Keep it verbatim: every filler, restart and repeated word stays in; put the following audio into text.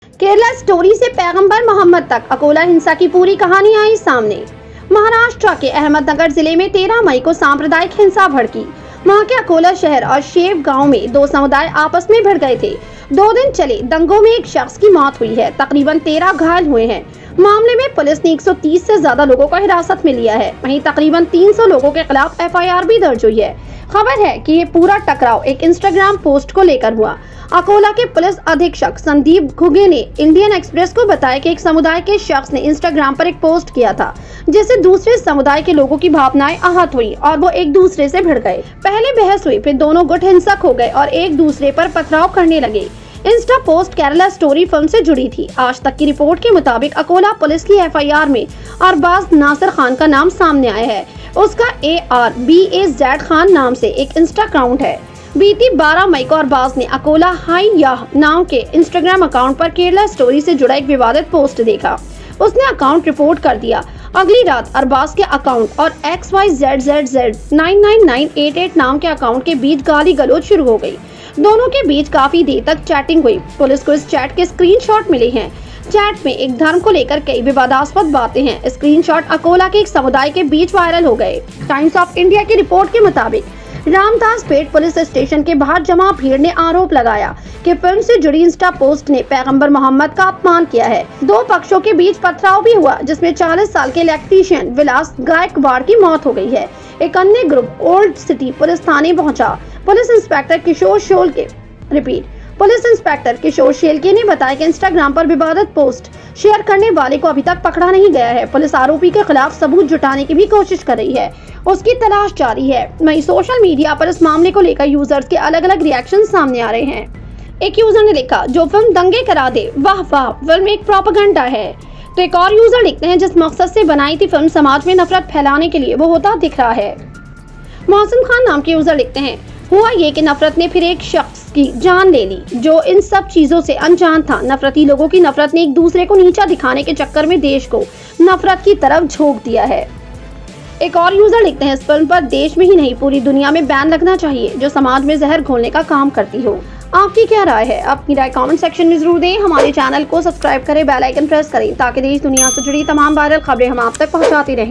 Kerala story से पैगंबर मोहम्मद तक अकोला हिंसा की पूरी कहानी आई सामने। महाराष्ट्र के अहमदनगर जिले में तेरह मई को सांप्रदायिक हिंसा भड़की। वहां के अकोला शहर और शेव गांव में दो समुदाय आपस में भिड़ गए थे। दो दिन चले दंगों में एक शख्स की मौत हुई है, तकरीबन तेरह घायल हुए हैं। मामले में पुलिस ने एक सौ तीस से ज्यादा लोगों को हिरासत में लिया है। वहीं तकरीबन तीन सौ लोगों के खिलाफ एफ आई आर भी दर्ज हुई है। खबर है कि ये पूरा टकराव एक इंस्टाग्राम पोस्ट को लेकर हुआ। अकोला के पुलिस अधीक्षक संदीप घुगे ने इंडियन एक्सप्रेस को बताया कि एक समुदाय के शख्स ने इंस्टाग्राम पर एक पोस्ट किया था, जिससे दूसरे समुदाय के लोगों की भावनाएं आहत हुई और वो एक दूसरे से भिड़ गए। पहले बहस हुई, फिर दोनों गुट हिंसक हो गए और एक दूसरे पर पथराव करने लगे। Insta post Kerala story film से जुड़ी थी। आज तक की रिपोर्ट के मुताबिक अकोला पुलिस की एफ आई आर में अरबाज नासिर खान का नाम सामने आया है। उसका A R B A Z Khan नाम से एक इंस्टा अकाउंट है। बीती बारह मई को अरबाज ने अकोला हाई याह नाम के इंस्टाग्राम अकाउंट पर केरला स्टोरी से जुड़ा एक विवादित पोस्ट देखा। उसने अकाउंट रिपोर्ट कर दिया। अगली रात अरबाज के अकाउंट और X Y Z Z Z nine nine nine eight eight नाम के अकाउंट के बीच गाली गलौज शुरू हो गई। दोनों के बीच काफी देर तक चैटिंग हुई। पुलिस को इस चैट के स्क्रीनशॉट मिले हैं। चैट में एक धर्म को लेकर कई विवादास्पद बातें हैं। स्क्रीनशॉट अकोला के एक समुदाय के बीच वायरल हो गए। टाइम्स ऑफ इंडिया की रिपोर्ट के मुताबिक रामदास पेट पुलिस स्टेशन के बाहर जमा भीड़ ने आरोप लगाया कि फिल्म से जुड़ी इंस्टा पोस्ट ने पैगंबर मोहम्मद का अपमान किया है। दो पक्षों के बीच पथराव भी हुआ, जिसमें चालीस साल के इलेक्ट्रीशियन विलास गायकवाड़ की मौत हो गई है। एक अन्य ग्रुप ओल्ड सिटी पुलिस थाने पहुंचा। Police inspector Kishore Sholke repeat police inspector Kishore Shelke ने बताया कि इंस्टाग्राम पर विवादित पोस्ट शेयर करने वाले को अभी तक पकड़ा नहीं गया है। पुलिस आरोपी के खिलाफ सबूत जुटाने की भी कोशिश कर रही है। उसकी तलाश जारी है। वहीं सोशल मीडिया पर इस मामले को लेकर यूजर्स के अलग अलग रिएक्शन सामने आ रहे हैं। एक यूजर ने लिखा, जो फिल्म दंगे करा दे, वाह वाह, फिल्म एक प्रोपेगेंडा है। तो एक और यूजर लिखते हैं, जिस मकसद से बनाई थी फिल्म समाज में नफरत फैलाने के लिए, वो होता दिख रहा है। मौसम खान नाम के यूजर लिखते हैं, हुआ ये कि नफरत ने फिर एक शख्स की जान ले ली जो इन सब चीजों से अनजान था। नफरती लोगों की नफरत ने एक दूसरे को नीचा दिखाने के चक्कर में देश को नफरत की तरफ झोंक दिया है। एक और यूजर लिखते हैं, इस फिल्म पर देश में ही नहीं पूरी दुनिया में बैन लगना चाहिए जो समाज में जहर घोलने का काम करती हो। आपकी क्या राय है? अपनी राय कमेंट सेक्शन में जरूर दें। हमारे चैनल को सब्सक्राइब करें, बेल आइकन प्रेस करें ताकि देश दुनिया से जुड़ी तमाम वायरल खबरें हम आप तक पहुंचाते रहें।